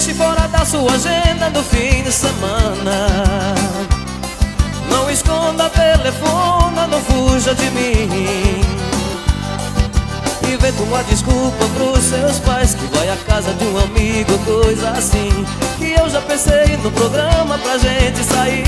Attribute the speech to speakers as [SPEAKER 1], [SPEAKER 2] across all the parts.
[SPEAKER 1] deixe fora da sua agenda no fim de semana. Não esconda, telefona, não fuja de mim. Inventa uma desculpa pros seus pais, que vai à casa de um amigo, coisa assim, que eu já pensei no programa pra gente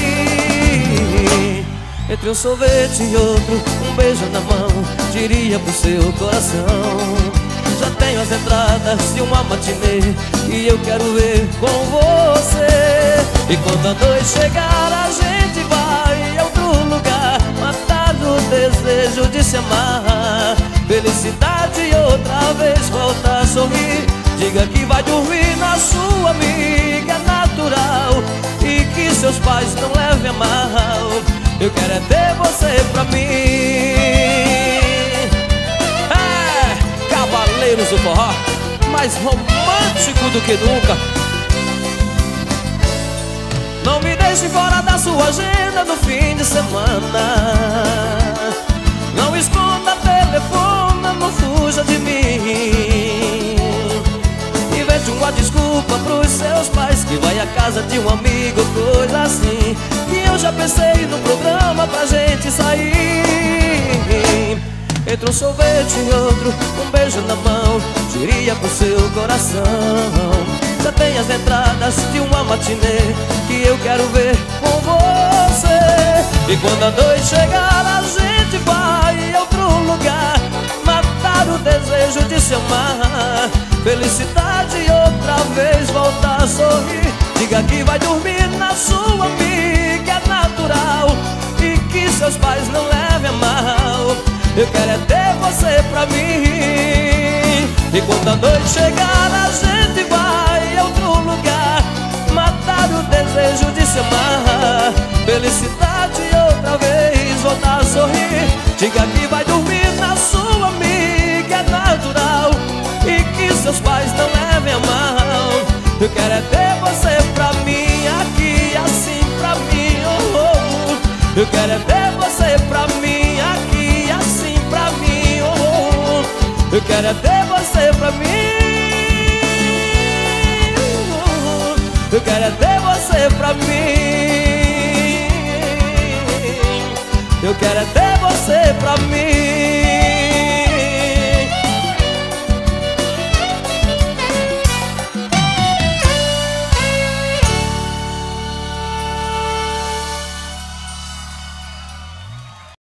[SPEAKER 1] sair. Entre um sorvete e outro, um beijo na mão, diria pro seu coração: já tenho as entradas de uma matinê e eu quero ver com você. E quando a noite chegar a gente vai a outro lugar, matar o desejo de se amar. Felicidade outra vez volta a sorrir. Diga que vai dormir na sua amiga, é natural, e que seus pais não levem a mal. Eu quero é ter você pra mim. Cavaleiros do forró, mais romântico do que nunca. Não me deixe fora da sua agenda no fim de semana. Não esconda, telefona, não fuja de mim. Invente uma desculpa pros seus pais, que vai à casa de um amigo, coisa assim, que eu já pensei no programa pra gente sair. Entre um sorvete e outro, um beijo na mão, diria pro seu coração: já tem as entradas de uma matinê que eu quero ver com você. E quando a noite chegar a gente vai a outro lugar, matar o desejo de se amar. Felicidade outra vez volta a sorrir. Diga que vai dormir na sua amiga, é natural, e que seus pais não levem a mal. Eu quero é ter você pra mim. E quando a noite chegar a gente vai a outro lugar, matar o desejo de se amar. Felicidade outra vez voltar a sorrir. Diga que vai dormir na sua amiga, é natural, e que seus pais não levem a mal. Eu quero é ter você pra mim, aqui assim pra mim, oh, oh. Eu quero é ter você pra mim, aqui assim pra mim, oh, oh. Eu quero é ter você pra mim, oh. Eu quero é ter você pra mim. Eu quero é ter você pra mim.